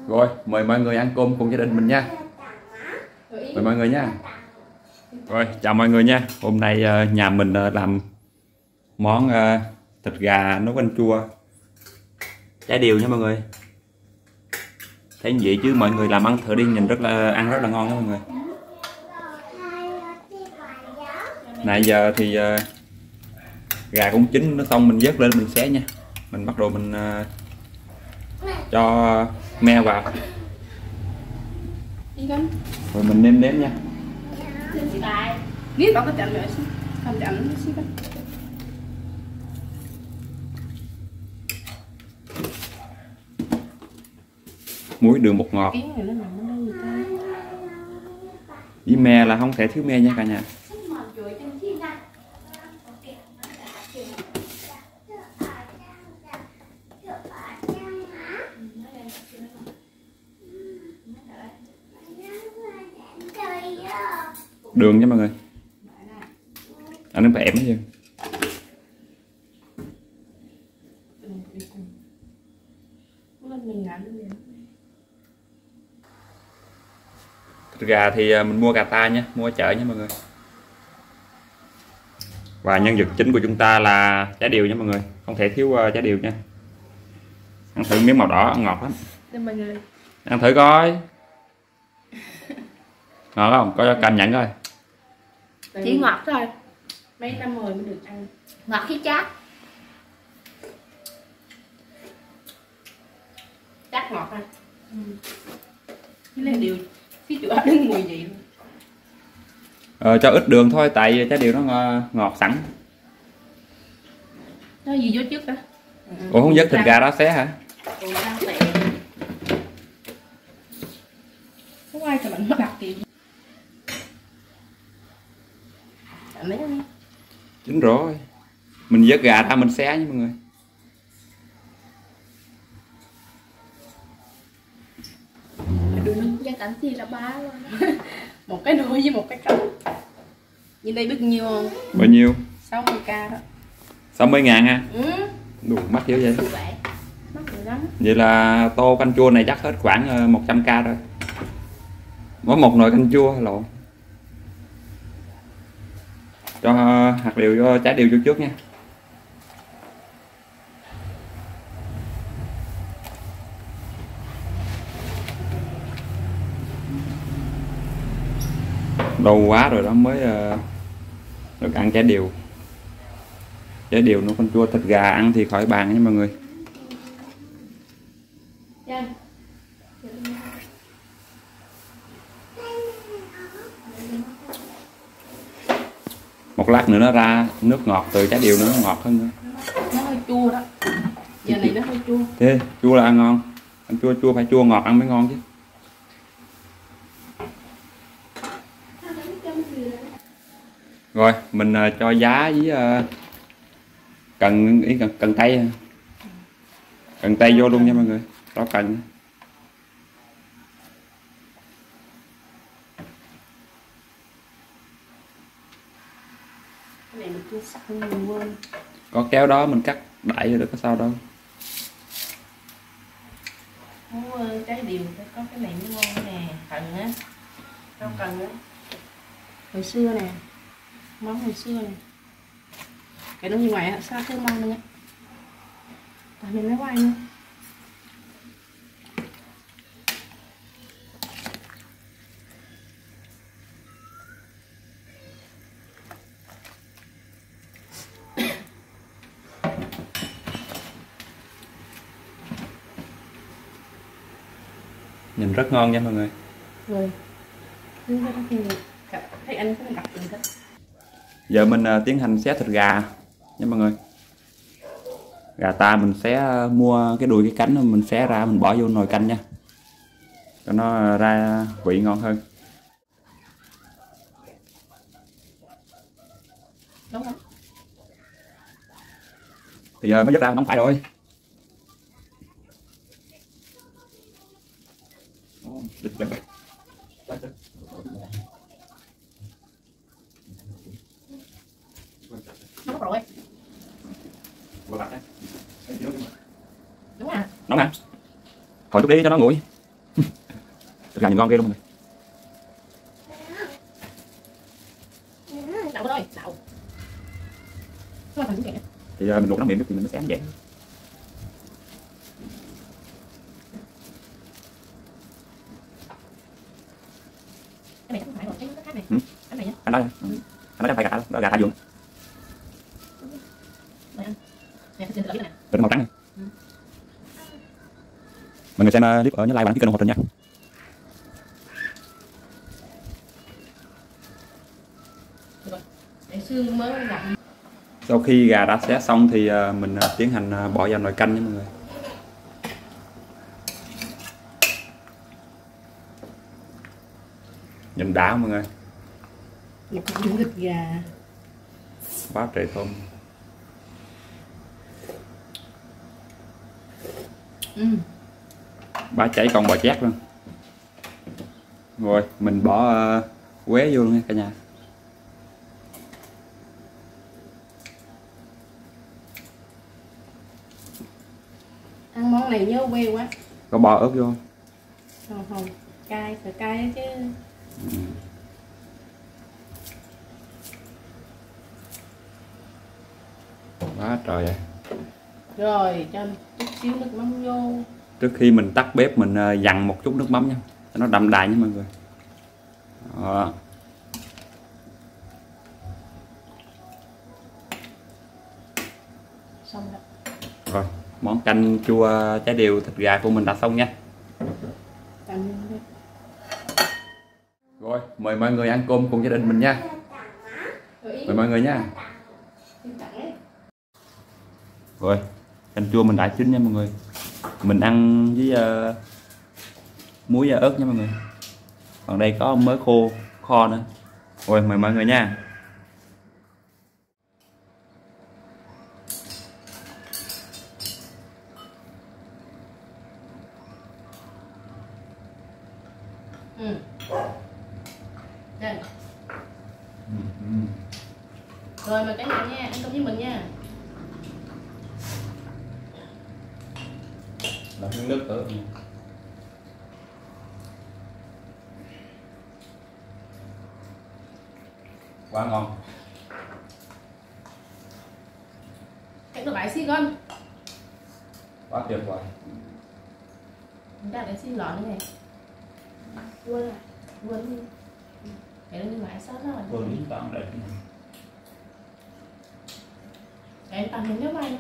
Rồi, mời mọi người ăn cơm cùng gia đình mình nha. Mời mọi người nha. Rồi, chào mọi người nha. Hôm nay nhà mình làm món thịt gà nấu canh chua trái điều nha mọi người. Thấy vậy chứ mọi người làm ăn thử đi, nhìn ăn rất là ngon đó mọi người. Nãy giờ thì gà cũng chín, nó xong mình vớt lên mình xé nha. Mình bắt đầu mình cho me vào. Rồi mình nêm nếm nha. Biết bảo có chậm rồi không chậm nó xíu đó. Muối, đường, bột ngọt. Với me là không thể thiếu me nha cả nhà. Đường nha mọi người. Anh nó phải ém chứ. Thịt gà thì mình mua gà ta nha, mua ở chợ nha mọi người. Và nhân vật chính của chúng ta là trái điều nha mọi người, không thể thiếu trái điều nha. Ăn thử miếng màu đỏ, ăn ngọt lắm. Mọi người. Ăn thử coi. Ngọt không? Có cảm nhận coi. Chỉ ngọt thôi. Mấy năm rồi mới được ăn. Ngọt khi chát. Chát ngọt ha. Cái này điều phía chỗ đứng mùi gì luôn. Cho ít đường thôi, tại trái điều nó ngọt sẵn. Nó gì vô trước hả? Ủa không vớt thịt gà đó xé hả? Không ai cho bạn đặt tiền. Chín rồi. Mình vớt gà ra mình xé nha mọi người. Đừng gia cảnh thì là ba luôn. Một cái đuôi với một cái cánh. Như đây biết nhiêu không? Bao nhiêu? 60k đó. 60.000 ha? Ừ. Đủ mắc dữ vậy. Mắc rồi lắm. Vậy là tô canh chua này chắc hết khoảng 100k rồi. Mỗi một nồi canh chua lộn. Cho hạt điều vô, trái điều vô trước nha. Lâu quá rồi đó mới được ăn trái điều. Trái điều nó con chua, thịt gà ăn thì khỏi bàn nha mọi người. Một lát nữa nó ra nước ngọt từ trái điều nữa, nó ngọt hơn nữa. Nó hơi chua đó. Giờ này nó hơi chua. Thế chua là ăn ngon. Ăn chua chua phải chua ngọt ăn mới ngon chứ. Rồi mình cho giá với cần tây. Cần tây vô luôn nha mọi người. Đó cần. Cái này mình chưa sắc mình quên. Có kéo đó mình cắt đại rồi được có sao đâu. Mua trái điều có cái này mới ngon nè, cần á. Rau cần á. Hồi xưa nè. Món hồi xưa nè. Cái nó như ngoài á, sao thơm ngon nữa. Tại mình lấy quay nữa. Nhìn rất ngon nha mọi người. Rồi. Thấy anh có đặt tiền thích. Giờ mình tiến hành xé thịt gà nha mọi người. Gà ta mình sẽ mua cái đùi cái cánh mình xé ra mình bỏ vô nồi canh nha. Cho nó ra vị ngon hơn. Đúng không? Thì giờ mới vớt ra nóng phải rồi. Nóng rồi. Đúng à? Nóng hả? Thôi chút đi cho nó nguội. Thịt gà nhìn ngon ghê luôn mọi người. Đậu thôi, đậu. Thì mình luộc nó mềm thì mình nó sẽ ăn vậy. Cái này chắc không phải rồi, cái nó khác này. Cái này nhá. Anh nói phải gà, đó gà thả vườn. Này ăn. Nè, thịt lợn nè. Thịt màu trắng này. Mọi người xem clip ở nhớ like và đăng ký kênh ủng hộ Trình nha. Để xương mới lạnh. Sau khi gà đã xé xong thì mình tiến hành bỏ vào nồi canh nha mọi người. Nhìn đã mọi người. Một miếng thịt gà. Quá trời thơm. Bá cháy con bò chét luôn. Rồi mình bỏ quế vô luôn nha cả nhà. Ăn món này nhớ quê quá. Có bò ớt vô. Không, cay, sợ cay chứ. Quá trời ạ. Rồi cho chút xíu nước mắm vô. Trước khi mình tắt bếp mình dặn một chút nước mắm nha, cho nó đậm đà nha mọi người. Đó. Xong rồi. Rồi, món canh chua trái điều thịt gà của mình đã xong nha. Rồi, mời mọi người ăn cơm cùng gia đình mình nha. Mời mọi người nha. Rồi, canh chua mình đã chín nha mọi người. Mình ăn với muối và ớt nha mọi người. Còn đây có mớ khô kho nữa. Rồi, mời mọi người nha. Đây. Rồi mời cả nhà nha, ăn cơm với mình nha. Là nước ở quá ngon. Hãy subscribe xí con. Quá tuyệt vời. Chúng ta để xí lợn nữa này. Quên à, quên đi. Để nó lại sót nó rồi. Quên đi tạm đây. Để em tầm hình nếu may.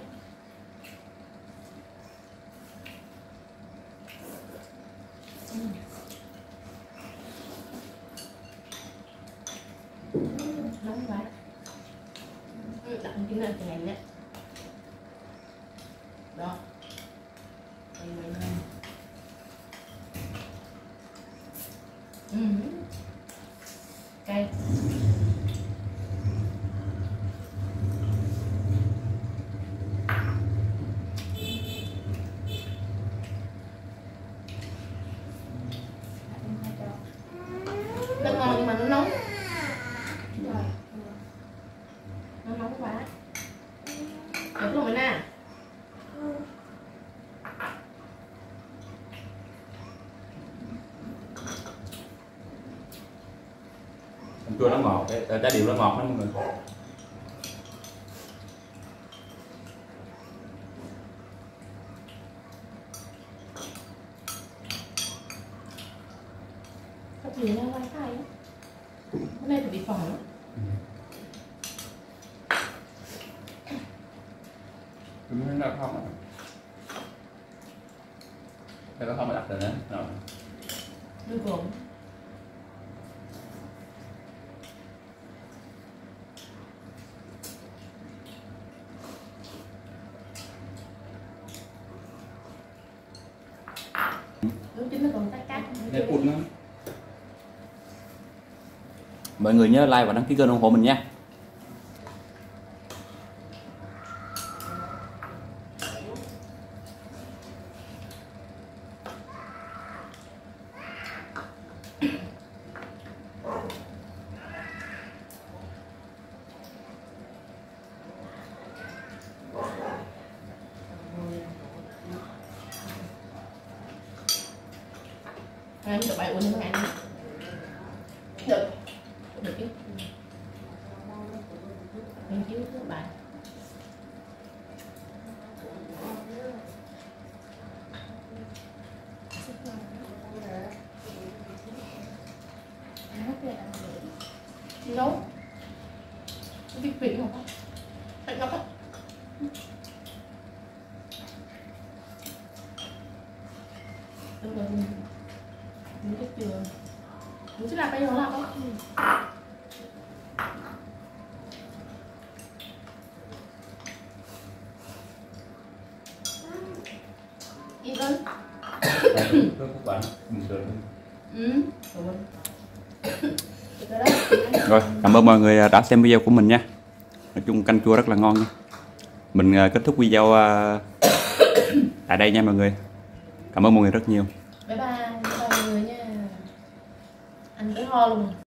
Nóng quá. Đặt cái này thì nhẹ. Đó. Đây mình lên. Cay. Nó ngon nhưng mà nó nóng. Nó nóng quá. Được luôn rồi nè. Canh chua nó ngọt, trái điều nó ngọt lắm mọi người. Có gì nó wifi á. Hôm nay phải bị phòng á. Nó không. Đây có không mà đặt rồi nữa. Đưa gồm. Đúng chính nó còn tắt cắt. Mọi người nhớ like và đăng ký kênh ủng hộ mình nha. Em tụi bay uống nước này đi. Được. Được chứ. Em chiếu các bạn. Nấu. Cái vị không? Phải nấu không? Đúng rồi. Đúng cái chưa? Đúng chứ là bây giờ nó làm không? Yên ơi. Rồi, cảm ơn mọi người đã xem video của mình nha. Nói chung canh chua rất là ngon nha. Mình kết thúc video tại đây nha mọi người. Cảm ơn mọi người rất nhiều. Bye bye mọi người nha. Anh cứ ho luôn.